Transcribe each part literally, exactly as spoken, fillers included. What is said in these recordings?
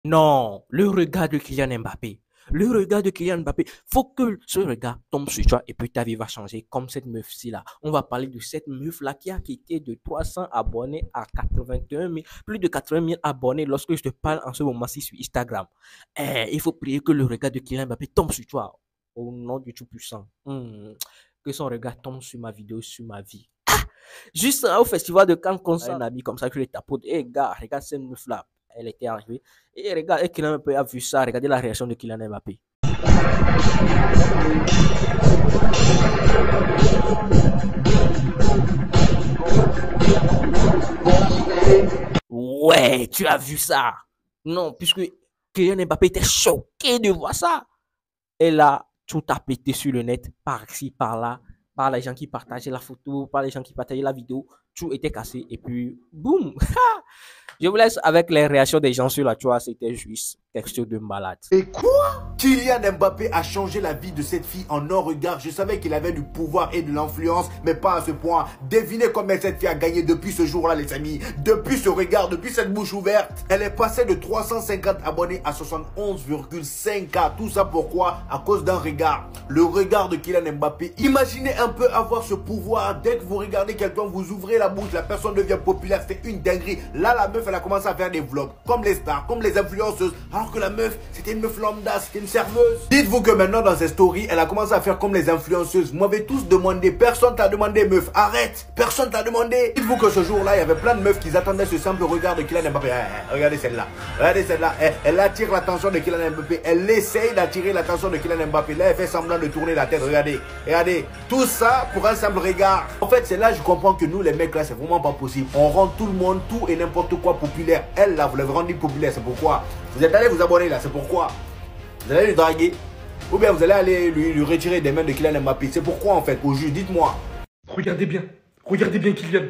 Non, le regard de Kylian Mbappé. Le regard de Kylian Mbappé. Faut que ce regard tombe sur toi et puis ta vie va changer comme cette meuf-ci là. On va parler de cette meuf-là qui a quitté de trois cents abonnés à quatre-vingt-un mille, plus de quatre-vingts mille abonnés lorsque je te parle en ce moment-ci sur Instagram. Eh, il faut prier que le regard de Kylian Mbappé tombe sur toi. Au nom du Tout-Puissant. Hmm. Que son regard tombe sur ma vidéo, sur ma vie. Juste hein, au festival de Cannes, comme ça, un ami comme ça, je les tapote. Eh, gars, regarde cette meuf-là. Elle était arrivée. Et regarde, et Kylian Mbappé a vu ça. Regardez la réaction de Kylian Mbappé. Ouais, tu as vu ça. Non, puisque Kylian Mbappé était choqué de voir ça. Elle a tout a pété sur le net, par-ci, par-là, par les gens qui partageaient la photo, par les gens qui partageaient la vidéo. Tout était cassé. Et puis, boum. Je vous laisse avec les réactions des gens sur la toile. C'était juste quelque chose de malade. Et quoi? Kylian Mbappé a changé la vie de cette fille en un regard. Je savais qu'il avait du pouvoir et de l'influence, mais pas à ce point. Devinez combien cette fille a gagné depuis ce jour-là, les amis. Depuis ce regard, depuis cette bouche ouverte. Elle est passée de trois cent cinquante abonnés à soixante-onze virgule cinq K. Tout ça pourquoi? À cause d'un regard. Le regard de Kylian Mbappé. Imaginez un peu avoir ce pouvoir. Dès que vous regardez quelqu'un, vous ouvrez la bouche, la personne devient populaire. C'est une dinguerie. Là, la meuf, elle a commencé à faire des vlogs. Comme les stars, comme les influenceuses. Alors que la meuf, c'était une meuf lambda, c'était une serveuse. Dites-vous que maintenant dans ses stories, elle a commencé à faire comme les influenceuses. Vous m'avez tous demandé, personne t'a demandé meuf, arrête, personne t'a demandé. Dites-vous que ce jour-là, il y avait plein de meufs qui attendaient ce simple regard de Kylian Mbappé. Eh, regardez celle-là, regardez celle-là, elle, elle attire l'attention de Kylian Mbappé. Elle essaye d'attirer l'attention de Kylian Mbappé. Là, elle fait semblant de tourner la tête, regardez, regardez. Tout ça pour un simple regard. En fait, c'est là que je comprends que nous les mecs là, c'est vraiment pas possible. On rend tout le monde, tout et n'importe quoi populaire. Elle là, vous l'avez rendu populaire, c'est pourquoi. Vous êtes allé vous abonner là, c'est pourquoi. Vous allez lui draguer. Ou bien vous allez aller lui, lui retirer des mains de Kylian Mbappé. C'est pourquoi en fait, au juge, dites-moi. Regardez bien. Regardez bien Kylian.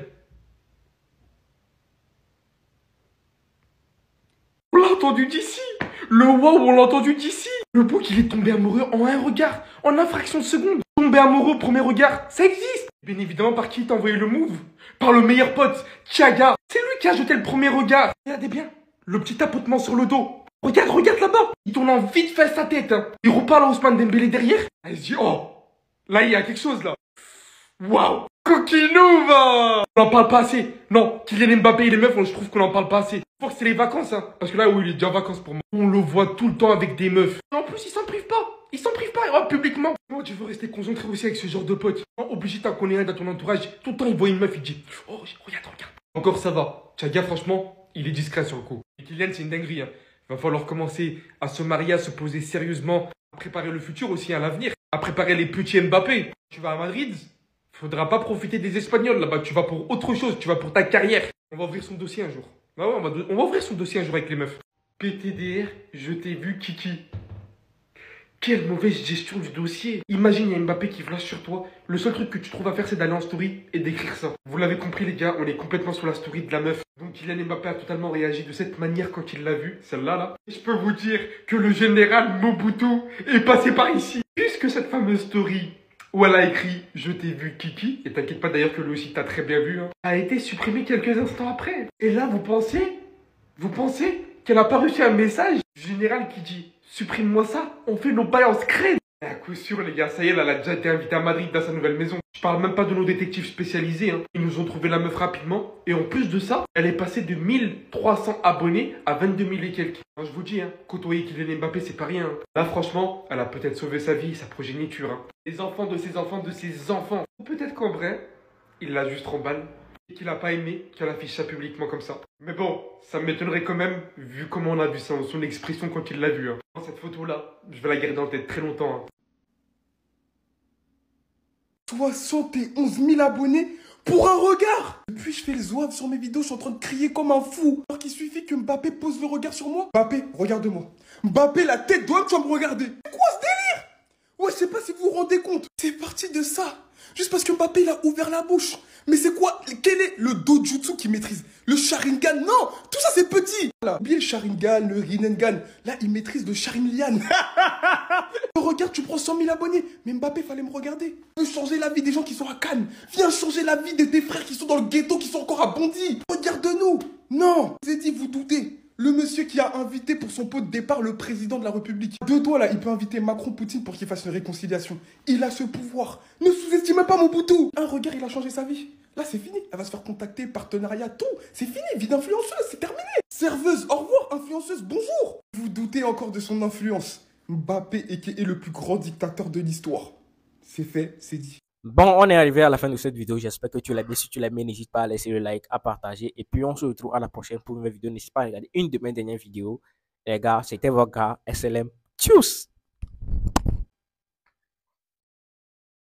On l'a entendu d'ici. Le wow, on l'a entendu d'ici. Le bouc, il est tombé amoureux en un regard. En une fraction de seconde. Tombé amoureux, premier regard. Ça existe. Bien évidemment, par qui t'a envoyé le move? Par le meilleur pote, Thiaga. C'est lui qui a jeté le premier regard. Regardez bien. Le petit tapotement sur le dos. Regarde, regarde là-bas. Il tourne en vite fait sa tête. Hein. Il reparle à Ousmane Dembélé derrière. Elle se dit, oh, là, il y a quelque chose, là. Waouh. Coquinou, va. On n'en parle pas assez. Non, Kylian Mbappé et les meufs, je trouve qu'on n'en parle pas assez. Faut que c'est les vacances, hein. Parce que là, oui, il est déjà en vacances pour moi. On le voit tout le temps avec des meufs. Et en plus, il s'en prive pas. Il s'en prive pas, oh, publiquement. Moi, tu veux rester concentré aussi avec ce genre de potes. Obligé, t'en connais un dans ton entourage. Tout le temps, il voit une meuf, il dit, oh, regarde, regarde. Encore, ça va. Thiaga, franchement, il est discret sur le coup. Et Kylian, c'est une dinguerie, hein. Il va falloir commencer à se marier, à se poser sérieusement, à préparer le futur aussi, à l'avenir, à préparer les petits Mbappé. Tu vas à Madrid, faudra pas profiter des Espagnols là-bas, tu vas pour autre chose, tu vas pour ta carrière. On va ouvrir son dossier un jour. Bah ouais, on va, on va ouvrir son dossier un jour avec les meufs. P T D R, je t'ai vu Kiki. Quelle mauvaise gestion du dossier. Imagine, il y a Mbappé qui flash sur toi. Le seul truc que tu trouves à faire, c'est d'aller en story et d'écrire ça. Vous l'avez compris, les gars, on est complètement sur la story de la meuf. Donc, Kylian Mbappé a totalement réagi de cette manière quand il l'a vue, celle-là, là. Et je peux vous dire que le général Mobutu est passé par ici. Puisque cette fameuse story où elle a écrit « Je t'ai vu Kiki », et t'inquiète pas d'ailleurs que lui aussi t'a très bien vu, hein, a été supprimée quelques instants après. Et là, vous pensez, vous pensez qu'elle a pas reçu un message du général qui dit « Supprime-moi ça, on fait nos bails en scred ». À coup sûr, les gars, ça y est, elle a déjà été invitée à Madrid dans sa nouvelle maison. Je parle même pas de nos détectives spécialisés, hein. Ils nous ont trouvé la meuf rapidement. Et en plus de ça, elle est passée de mille trois cents abonnés à vingt-deux mille et quelques. Alors, je vous dis, hein, côtoyer Kylian Mbappé, c'est pas rien. Hein. Là, franchement, elle a peut-être sauvé sa vie, sa progéniture. Hein. Les enfants de ses enfants, de ses enfants. Ou peut-être qu'en vrai, il l'a juste remballé. Et qu'il a pas aimé qu'elle affiche ça publiquement comme ça. Mais bon, ça m'étonnerait quand même, vu comment on a vu ça, son expression quand il l'a vu. Hein. Cette photo-là, je vais la garder en tête très longtemps. Hein. soixante et onze mille abonnés pour un regard. Depuis, je fais le zouave sur mes vidéos, je suis en train de crier comme un fou. Alors qu'il suffit que Mbappé pose le regard sur moi. Mbappé, regarde-moi. Mbappé, la tête d'homme, tu vas me regarder. C'est quoi ce délire? Ouais, je sais pas si vous vous rendez compte. C'est parti de ça. Juste parce que Mbappé, il a ouvert la bouche. Mais c'est quoi? Quel est le dojutsu qu'il maîtrise? Le Sharingan? Non, tout ça c'est petit. Là, oubliez le Sharingan, le Rinnegan. Là, il maîtrise le Sharingan. Regarde, tu prends cent mille abonnés. Mais Mbappé, fallait me regarder. Tu veux changer la vie des gens qui sont à Cannes. Viens changer la vie de tes frères qui sont dans le ghetto, qui sont encore à Bondy. Regarde-nous. Non, je vous ai dit, vous doutez. Le monsieur qui a invité pour son pot de départ le président de la République. Deux doigts là, il peut inviter Macron, Poutine pour qu'il fasse une réconciliation. Il a ce pouvoir. Ne sous-estimez pas Mobutu. Un regard, il a changé sa vie. Là, c'est fini. Elle va se faire contacter, partenariat, tout. C'est fini. Vie d'influenceuse, c'est terminé. Serveuse, au revoir. Influenceuse, bonjour. Vous doutez encore de son influence. Mbappé est le plus grand dictateur de l'histoire. C'est fait, c'est dit. Bon, on est arrivé à la fin de cette vidéo. J'espère que tu l'as bien. Si tu l'as aimé, n'hésite pas à laisser le like, à partager. Et puis, on se retrouve à la prochaine pour une nouvelle vidéo. N'hésite pas à regarder une de mes dernières vidéos. Les gars, c'était votre gars, S L M. Tchuss!